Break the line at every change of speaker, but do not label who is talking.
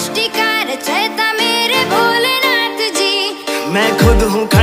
सृष्टि का रचयिता मेरे भोलेनाथ जी।
मैं खुद हूँ